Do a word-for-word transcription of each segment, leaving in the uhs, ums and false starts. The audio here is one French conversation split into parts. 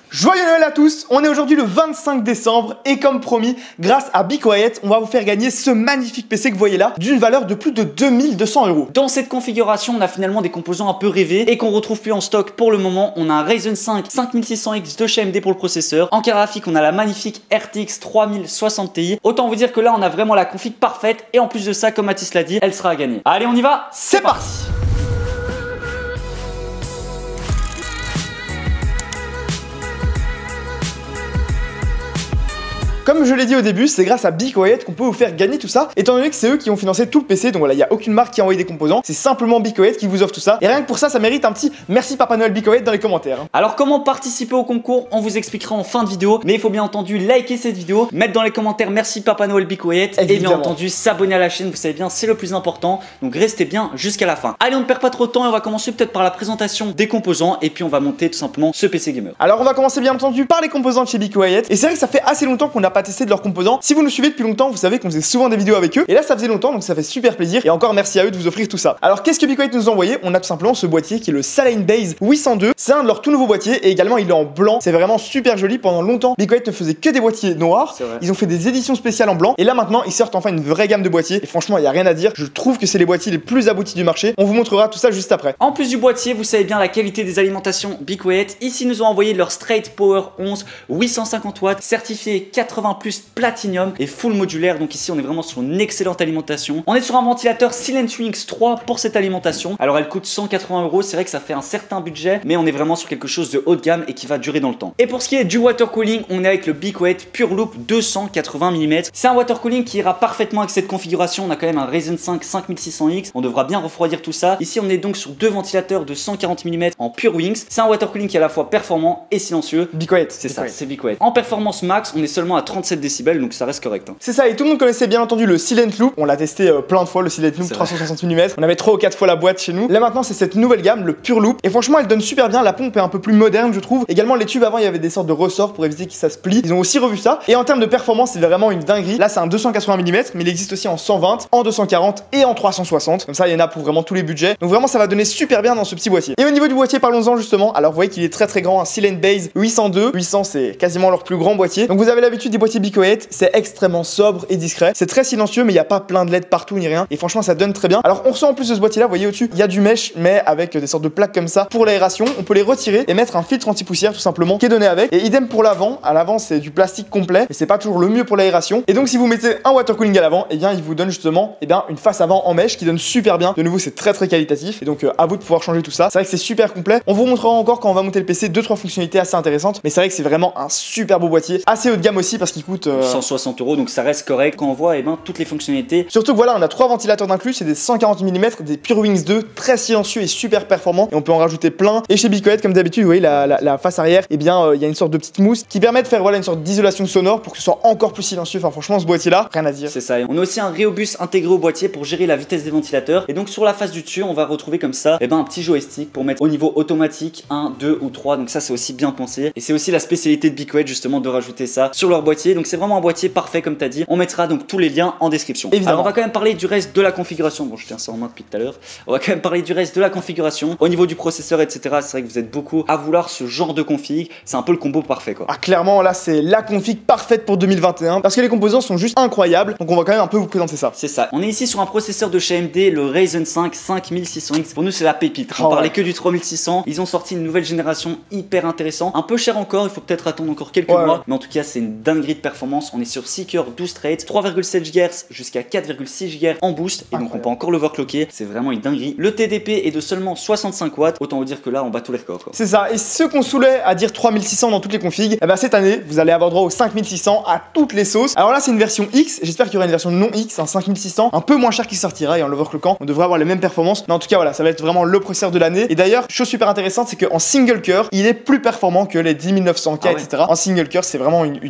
Joyeux Noël à tous, on est aujourd'hui le vingt-cinq décembre et comme promis, grâce à Be Quiet, on va vous faire gagner ce magnifique P C que vous voyez là, d'une valeur de plus de deux mille deux cents euros. Dans cette configuration, on a finalement des composants un peu rêvés et qu'on retrouve plus en stock pour le moment. On a un Ryzen cinq cinq mille six cents X de chez A M D pour le processeur. En carte graphique, on a la magnifique R T X trois mille soixante Ti. Autant vous dire que là, on a vraiment la config parfaite et en plus de ça, comme Mathis l'a dit, elle sera à gagner. Allez, on y va, c'est parti. Comme je l'ai dit au début, c'est grâce à Be Quiet qu'on peut vous faire gagner tout ça, étant donné que c'est eux qui ont financé tout le P C, donc voilà, il n'y a aucune marque qui a envoyé des composants, c'est simplement Be Quiet qui vous offre tout ça, et rien que pour ça, ça mérite un petit merci Papa Noël Be Quiet dans les commentaires. Alors comment participer au concours, on vous expliquera en fin de vidéo, mais il faut bien entendu liker cette vidéo, mettre dans les commentaires merci Papa Noël Be Quiet, et bien entendu s'abonner à la chaîne, vous savez bien, c'est le plus important, donc restez bien jusqu'à la fin. Allez, on ne perd pas trop de temps et on va commencer peut-être par la présentation des composants, et puis on va monter tout simplement ce P C gamer. Alors on va commencer bien entendu par les composants de chez Be Quiet, et c'est vrai que ça fait assez longtemps qu'on n'a pas testé de leurs composants. Si vous nous suivez depuis longtemps, vous savez qu'on faisait souvent des vidéos avec eux. Et là, ça faisait longtemps, donc ça fait super plaisir. Et encore merci à eux de vous offrir tout ça. Alors, qu'est-ce que Be Quiet nous a envoyé? On a tout simplement ce boîtier qui est le Saline-Base huit cent deux. C'est un de leurs tout nouveaux boîtiers. Et également, il est en blanc. C'est vraiment super joli. Pendant longtemps, Be Quiet ne faisait que des boîtiers noirs. Ils ont fait des éditions spéciales en blanc. Et là, maintenant, ils sortent enfin une vraie gamme de boîtiers. Et franchement, il n'y a rien à dire. Je trouve que c'est les boîtiers les plus aboutis du marché. On vous montrera tout ça juste après. En plus du boîtier, vous savez bien la qualité des alimentations Be Quiet. Ici, ils nous ont envoyé leur Straight Power onze huit cent cinquante watts, certifié quatre-vingts plus Platinum et full modulaire. Donc ici on est vraiment sur une excellente alimentation. On est sur un ventilateur Silentwings trois pour cette alimentation. Alors elle coûte cent quatre-vingts euros. C'est vrai que ça fait un certain budget, mais on est vraiment sur quelque chose de haut de gamme et qui va durer dans le temps. Et pour ce qui est du water cooling, on est avec le Be Quiet Pure Loop deux cent quatre-vingts millimètres. C'est un water cooling qui ira parfaitement avec cette configuration. On a quand même un Ryzen cinq cinq mille six cents X. On devra bien refroidir tout ça. Ici on est donc sur deux ventilateurs de cent quarante millimètres en Pure Wings. C'est un water cooling qui est à la fois performant et silencieux. Be Quiet, c'est ça, c'est Be Quiet. En performance max, on est seulement à trente-sept décibels, donc ça reste correct. Hein. C'est ça, et tout le monde connaissait bien entendu le Silent Loop. On l'a testé euh, plein de fois, le Silent Loop trois cent soixante millimètres. On avait trois ou quatre fois la boîte chez nous. Là maintenant, c'est cette nouvelle gamme, le Pure Loop. Et franchement, elle donne super bien. La pompe est un peu plus moderne, je trouve. Également, les tubes avant, il y avait des sortes de ressorts pour éviter que ça se plie. Ils ont aussi revu ça. Et en termes de performance, c'est vraiment une dinguerie. Là, c'est un deux cent quatre-vingts millimètres, mais il existe aussi en cent vingt, en deux cent quarante et en trois cent soixante. Comme ça, il y en a pour vraiment tous les budgets. Donc vraiment, ça va donner super bien dans ce petit boîtier. Et au niveau du boîtier, parlons-en justement. Alors, vous voyez qu'il est très très grand, un Silent-Base huit cent deux. huit cents, c'est quasiment leur plus grand boîtier. Donc vous avez l'habitude des boîtiers Be Quiet. C'est extrêmement sobre et discret. C'est très silencieux, mais il n'y a pas plein de L E D partout ni rien. Et franchement, ça donne très bien. Alors, on ressent en plus de ce boîtier là, vous voyez au-dessus, il y a du mesh, mais avec des sortes de plaques comme ça pour l'aération. On peut les retirer et mettre un filtre anti-poussière tout simplement qui est donné avec. Et idem pour l'avant. À l'avant, c'est du plastique complet, mais c'est pas toujours le mieux pour l'aération. Et donc, si vous mettez un water cooling à l'avant, et bien, il vous donne justement et bien, une face avant en mesh qui donne super bien. De nouveau, c'est très très qualitatif. Et donc, euh, à vous de pouvoir changer tout ça. C'est vrai que c'est super complet. On vous montrera encore quand on va monter le P C deux trois fonctionnalités assez intéressantes. Mais c'est vrai que c'est vraiment un super beau boîtier, assez haut de gamme aussi parce qu'il coûte euh... cent soixante euros, donc ça reste correct quand on voit et ben, toutes les fonctionnalités. Surtout que voilà, on a trois ventilateurs d'inclus, c'est des cent quarante millimètres, des Pure Wings deux, très silencieux et super performants. Et on peut en rajouter plein. Et chez Be Quiet, comme d'habitude, vous voyez la, la, la face arrière, et eh bien il euh, y a une sorte de petite mousse qui permet de faire voilà une sorte d'isolation sonore pour que ce soit encore plus silencieux. Enfin franchement, ce boîtier là, rien à dire. C'est ça. On a aussi un Rheobus intégré au boîtier pour gérer la vitesse des ventilateurs. Et donc sur la face du dessus, on va retrouver comme ça, et ben un petit joystick pour mettre au niveau automatique un, deux ou trois. Donc ça c'est aussi bien pensé. Et c'est aussi la spécialité de Be Quiet justement de rajouter ça sur leur boîtier. Donc c'est vraiment un boîtier parfait comme t'as dit. On mettra donc tous les liens en description. Évidemment. Alors on va quand même parler du reste de la configuration. Bon, je tiens ça en main depuis tout à l'heure. On va quand même parler du reste de la configuration. Au niveau du processeur, et cetera. C'est vrai que vous êtes beaucoup à vouloir ce genre de config. C'est un peu le combo parfait, quoi. Ah, clairement, là, c'est la config parfaite pour deux mille vingt et un parce que les composants sont juste incroyables. Donc, on va quand même un peu vous présenter ça. C'est ça. On est ici sur un processeur de chez A M D, le Ryzen cinq cinq mille six cents X. Pour nous, c'est la pépite. On oh, parlait ouais. que du trois mille six cents. Ils ont sorti une nouvelle génération hyper intéressante. Un peu cher encore. Il faut peut-être attendre encore quelques ouais, mois. Ouais. Mais en tout cas, c'est une dinguerie de performance. On est sur six cœurs douze threads, trois virgule sept gigahertz jusqu'à quatre virgule six gigahertz en boost. Et donc, on peut encore l'overclocker. C'est vraiment une dinguerie. Le T D P est de seulement soixante-cinq watts. Autant vous dire que là, on bat tous les records. C'est ça. Et ceux qu'on saoulait à dire trois mille six cents dans toutes les configs, eh ben cette année, vous allez avoir droit au cinq mille six cents à toutes les sauces. Alors là, c'est une version X. J'espère qu'il y aura une version non X, un cinq mille six cents, un peu moins cher qui sortira et en l'overclockant, on devrait avoir les mêmes performances. Mais en tout cas, voilà, ça va être vraiment le processeur de l'année. Et d'ailleurs, chose super intéressante, c'est qu'en single core, il est plus performant que les dix mille neuf cents K, ah ouais. et cetera. En single core, c'est vraiment une, une dinguerie.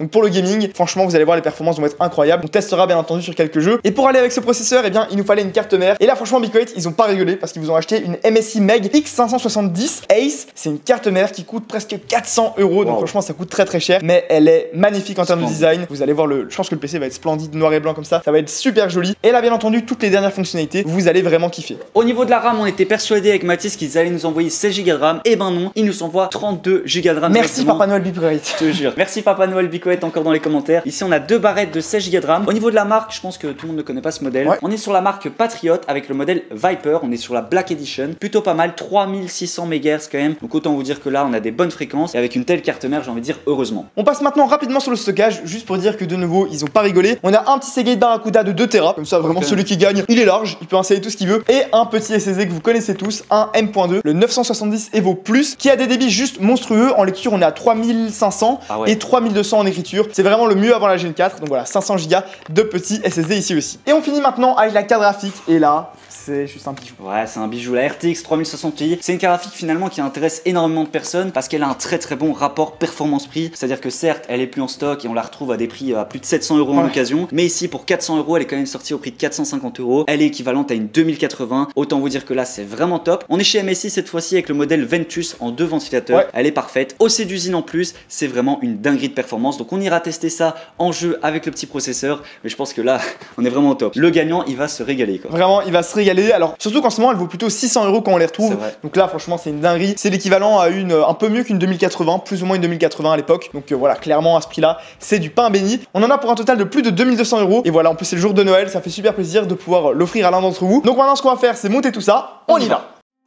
Donc pour le gaming, franchement vous allez voir les performances vont être incroyables. On testera bien entendu sur quelques jeux. Et pour aller avec ce processeur, eh bien il nous fallait une carte mère. Et là franchement BiCoet ils ont pas rigolé parce qu'ils vous ont acheté une M S I Meg X cinq cent soixante-dix Ace. C'est une carte mère qui coûte presque quatre cents euros. Donc wow. franchement ça coûte très très cher, mais elle est magnifique en termes de design. Vous allez voir le, je pense que le P C va être splendide, noir et blanc comme ça. Ça va être super joli. Et là bien entendu toutes les dernières fonctionnalités, vous allez vraiment kiffer. Au niveau de la RAM, on était persuadé avec Mathis qu'ils allaient nous envoyer seize gigas de RAM. Et ben non, ils nous envoient trente-deux gigas de RAM. Merci Papa Noël BiCoet. Je te jure. Merci Papa Noël BiCoet encore dans les commentaires. Ici on a deux barrettes de seize gigas de RAM. Au niveau de la marque, je pense que tout le monde ne connaît pas ce modèle. Ouais. On est sur la marque Patriot avec le modèle Viper. On est sur la Black Edition. Plutôt pas mal, trois mille six cents mégahertz quand même. Donc autant vous dire que là on a des bonnes fréquences. Et avec une telle carte mère, j'ai envie de dire heureusement. On passe maintenant rapidement sur le stockage, juste pour dire que de nouveau ils ont pas rigolé. On a un petit Seagate Barracuda de deux téra. Comme ça vraiment okay. celui qui gagne, il est large, il peut installer tout ce qu'il veut. Et un petit S S D que vous connaissez tous, un M point deux, le neuf cent soixante-dix Evo Plus, qui a des débits juste monstrueux. En lecture on est à trois mille cinq cents ah ouais. et trois mille deux cents en écriture. C'est vraiment le mieux avant la Gen quatre. Donc voilà, cinq cents gigas de petit S S D ici aussi. Et on finit maintenant avec la carte graphique. Et là, c'est juste un bijou. Ouais, c'est un bijou. La R T X trois mille soixante Ti, c'est une carte graphique finalement qui intéresse énormément de personnes parce qu'elle a un très très bon rapport performance-prix. C'est-à-dire que certes, elle est plus en stock et on la retrouve à des prix à plus de sept cents euros en occasion. Mais ici, pour quatre cents euros, elle est quand même sortie au prix de quatre cent cinquante euros. Elle est équivalente à une deux mille quatre-vingts. Autant vous dire que là, c'est vraiment top. On est chez M S I cette fois-ci avec le modèle Ventus en deux ventilateurs. Ouais. Elle est parfaite. O C d'usine en plus, c'est vraiment une dinguerie de performance. Donc on ira tester ça en jeu avec le petit processeur. Mais je pense que là, on est vraiment au top. Le gagnant, il va se régaler quoi. Vraiment, il va se régaler. Alors, surtout qu'en ce moment, elle vaut plutôt six cents euros quand on les retrouve. Donc là, franchement, c'est une dinguerie. C'est l'équivalent à une un peu mieux qu'une deux mille quatre-vingts, plus ou moins une deux mille quatre-vingts à l'époque. Donc euh, voilà, clairement à ce prix-là, c'est du pain béni. On en a pour un total de plus de deux mille deux cents euros. Et voilà, en plus c'est le jour de Noël, ça fait super plaisir de pouvoir l'offrir à l'un d'entre vous. Donc maintenant, ce qu'on va faire, c'est monter tout ça. On y va.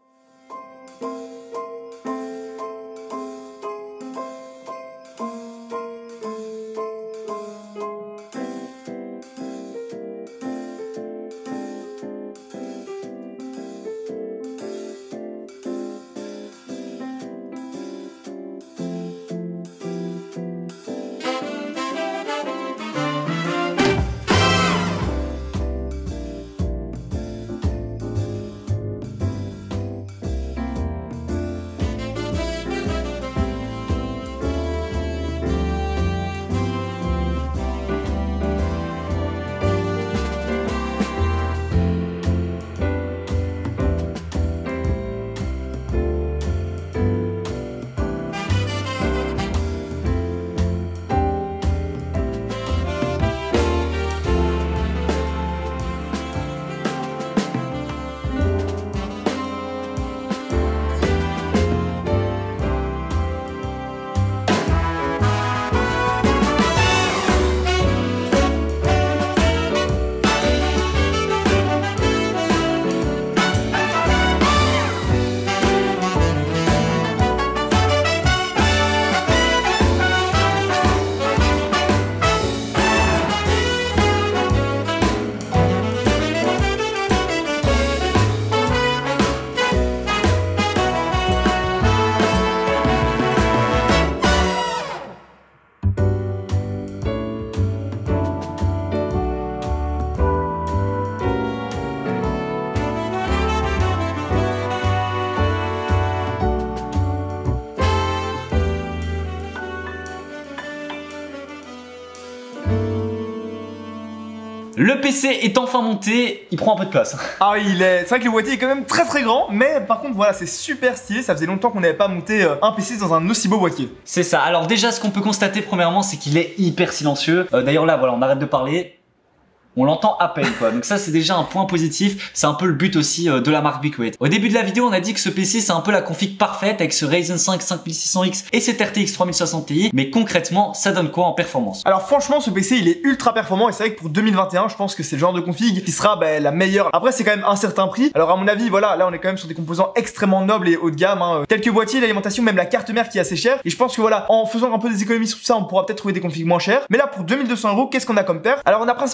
Le P C est enfin monté, il prend un peu de place. Ah oui, il est... c'est vrai que le boîtier est quand même très très grand, mais par contre voilà, c'est super stylé, ça faisait longtemps qu'on n'avait pas monté euh, un P C dans un aussi beau boîtier. C'est ça, alors déjà ce qu'on peut constater premièrement, c'est qu'il est hyper silencieux. Euh, D'ailleurs là, voilà, on arrête de parler. On l'entend à peine quoi, donc ça c'est déjà un point positif, c'est un peu le but aussi euh, de la marque BiCoet. Au début de la vidéo on a dit que ce P C c'est un peu la config parfaite avec ce Ryzen cinq cinq mille six cents X et cette R T X trois mille soixante Ti, mais concrètement ça donne quoi en performance? Alors franchement ce P C il est ultra performant et c'est vrai que pour deux mille vingt et un je pense que c'est le genre de config qui sera bah, la meilleure. Après c'est quand même un certain prix, alors à mon avis voilà, là on est quand même sur des composants extrêmement nobles et haut de gamme, hein, tels que boîtier, l'alimentation, même la carte mère qui est assez chère, et je pense que voilà, en faisant un peu des économies sur tout ça on pourra peut-être trouver des configs moins chers. Mais là pour deux mille deux cents euros qu'est-ce qu'on a comme paire? Alors on a principalement testé sur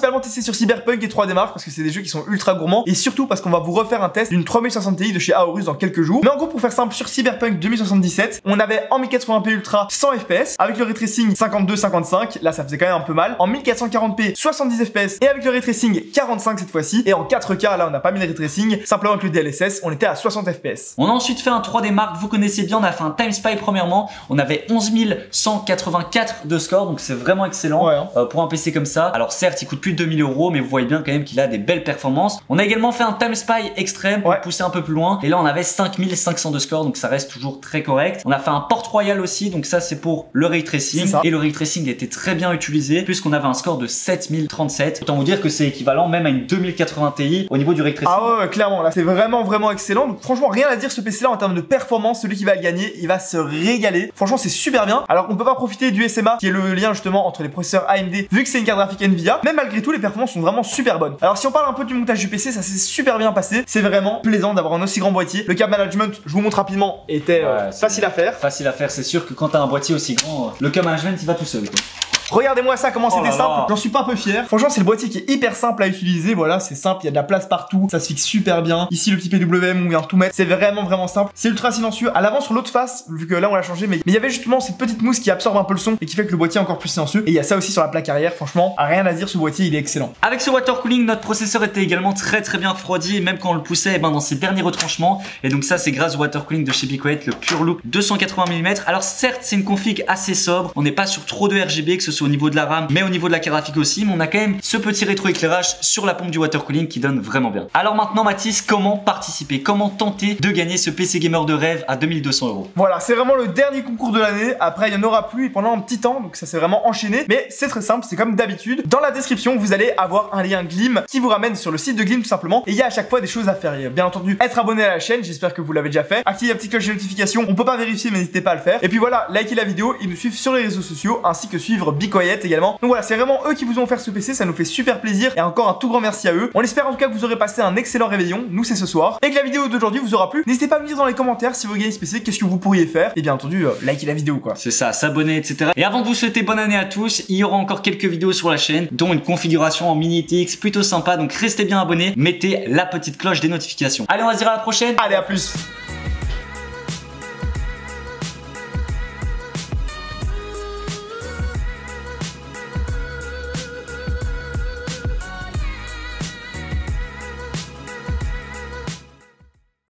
sur Cyberpunk et trois D Mark parce que c'est des jeux qui sont ultra gourmands et surtout parce qu'on va vous refaire un test d'une trois mille soixante Ti de chez Aorus dans quelques jours. Mais en gros, pour faire simple, sur Cyberpunk deux mille soixante-dix-sept, on avait en mille quatre-vingts p Ultra cent F P S avec le ray tracing cinquante-deux cinquante-cinq. Là, ça faisait quand même un peu mal. En mille quatre cent quarante p soixante-dix F P S et avec le ray tracing quarante-cinq cette fois-ci. Et en quatre K, là, on n'a pas mis le ray tracing, simplement avec le D L S S, on était à soixante F P S. On a ensuite fait un trois D Mark, vous connaissez bien, on a fait un Time Spy premièrement. On avait onze mille cent quatre-vingt-quatre de score, donc c'est vraiment excellent ouais, hein. euh, pour un P C comme ça. Alors certes, il coûte plus de deux mille euros, mais vous voyez bien quand même qu'il a des belles performances. On a également fait un Time Spy extrême pour ouais. pousser un peu plus loin. Et là, on avait cinq mille cinq cents de score, donc ça reste toujours très correct. On a fait un Port Royal aussi, donc ça c'est pour le ray tracing. Et le ray tracing était très bien utilisé, puisqu'on avait un score de sept mille trente-sept. Autant vous dire que c'est équivalent même à une deux mille quatre-vingts Ti au niveau du ray tracing. Ah ouais, ouais clairement, là c'est vraiment vraiment excellent. Donc franchement, rien à dire ce P C là en termes de performance. Celui qui va le gagner, il va se régaler. Franchement, c'est super bien. Alors on peut pas profiter du S M A qui est le lien justement entre les processeurs A M D vu que c'est une carte graphique Nvidia, mais malgré tout les performances sont vraiment super bonnes. Alors si on parle un peu du montage du P C, ça s'est super bien passé. C'est vraiment plaisant d'avoir un aussi grand boîtier. Le câble management, je vous montre rapidement, était euh, ouais, facile à faire. Facile à faire, c'est sûr que quand t'as un boîtier aussi grand, le câble management il va tout seul quoi. Regardez-moi ça, comment c'était oh simple, j'en suis pas un peu fier. Franchement, c'est le boîtier qui est hyper simple à utiliser, voilà, c'est simple, il y a de la place partout, ça se fixe super bien. Ici, le petit P W M, on vient tout mettre, c'est vraiment vraiment simple. C'est ultra silencieux. À l'avant, sur l'autre face, vu que là on l'a changé, mais il y avait justement cette petite mousse qui absorbe un peu le son et qui fait que le boîtier est encore plus silencieux. Et il y a ça aussi sur la plaque arrière, franchement, rien à dire, ce boîtier il est excellent. Avec ce water cooling, notre processeur était également très très bien refroidi, et même quand on le poussait, eh ben, dans ses derniers retranchements. Et donc ça, c'est grâce au water cooling de chez BeQuiet, le Pure Loop deux cent quatre-vingts millimètres. Alors certes, c'est une config assez sobre, on n'est pas sur trop de R G B, que ce soit au niveau de la RAM, mais au niveau de la carte graphique aussi, mais on a quand même ce petit rétroéclairage sur la pompe du water cooling qui donne vraiment bien. Alors maintenant Mathis, comment participer, comment tenter de gagner ce P C gamer de rêve à deux mille deux cents euros? Voilà, c'est vraiment le dernier concours de l'année, après il n'y en aura plus pendant un petit temps, donc ça s'est vraiment enchaîné, mais c'est très simple, c'est comme d'habitude. Dans la description, vous allez avoir un lien Glim qui vous ramène sur le site de Glim tout simplement, et il y a à chaque fois des choses à faire. Bien entendu, être abonné à la chaîne, j'espère que vous l'avez déjà fait, activer la petite cloche de notification, on peut pas vérifier mais n'hésitez pas à le faire, et puis voilà, likez la vidéo et nous suivre sur les réseaux sociaux, ainsi que suivre BeQuiet également. Donc voilà, c'est vraiment eux qui vous ont offert ce P C, ça nous fait super plaisir et encore un tout grand merci à eux. On espère en tout cas que vous aurez passé un excellent réveillon, nous c'est ce soir, et que la vidéo d'aujourd'hui vous aura plu. N'hésitez pas à me dire dans les commentaires si vous gagnez ce P C, qu'est-ce que vous pourriez faire, et bien entendu, euh, likez la vidéo quoi. C'est ça, s'abonner, et cetera. Et avant de vous souhaiter bonne année à tous, il y aura encore quelques vidéos sur la chaîne, dont une configuration en mini T X plutôt sympa, donc restez bien abonnés, mettez la petite cloche des notifications. Allez, on va se dire à la prochaine. Allez, à plus.